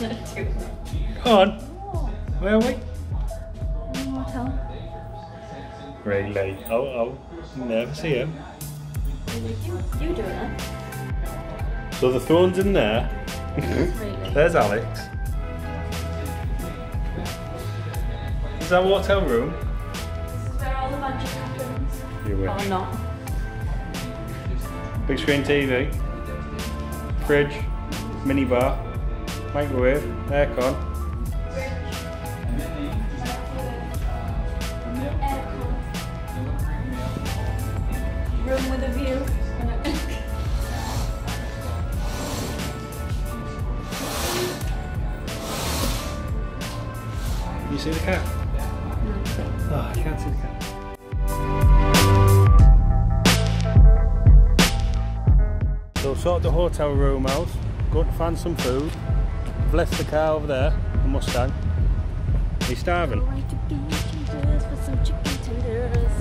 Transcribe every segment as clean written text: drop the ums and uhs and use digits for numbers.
Come on. Where are we? Hotel. Really? Oh, never see him. You doing it? So the throne's in there. Really? There's Alex. Is that a hotel room? This is where all the magic happens. You will. Or not. Big screen TV. Fridge. Mini bar. Microwave. Aircon. Room with a view. You see the cat? No. Oh, I can't see the cat. So sort the hotel room out, go to find some food. I've left the car over there, the Mustang. Are you starving? Going to get tenders for some chicken tenders.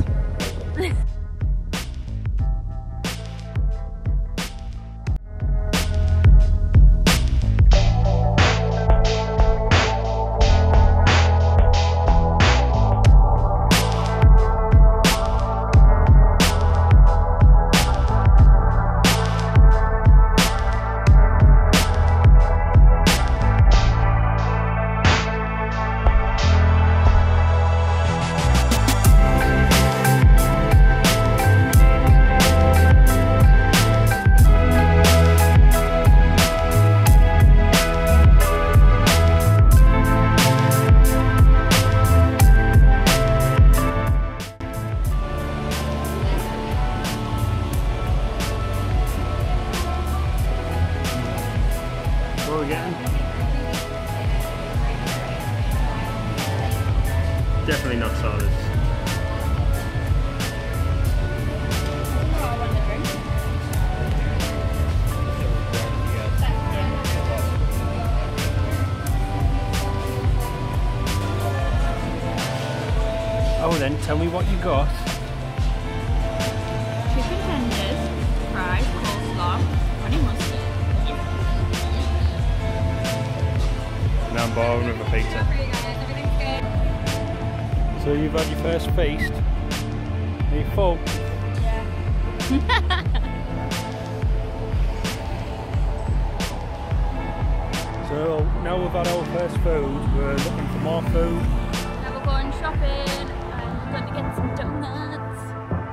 What are we getting? Definitely not solids. Oh, then tell me what you got. Chicken tenders, fries, coleslaw, honey mustard. Now I'm borrowing with a pizza. So you've had your first feast. Are you full? Yeah. So now we've had our first food, we're looking for more food. Now we're going shopping and we're going to get some donuts.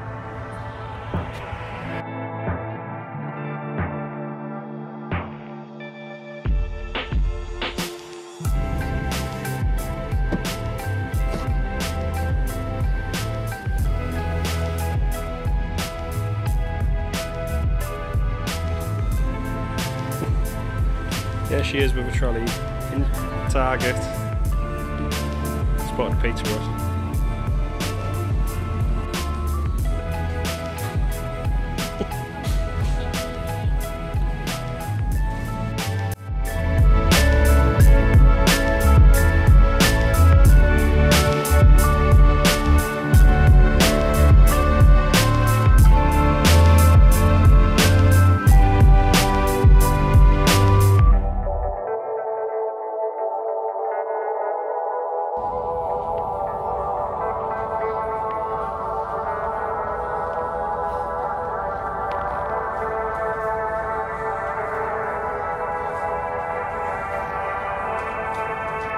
There she is with a trolley in Target. Spotted a pizza Hut.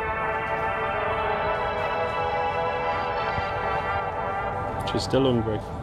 She's still hungry.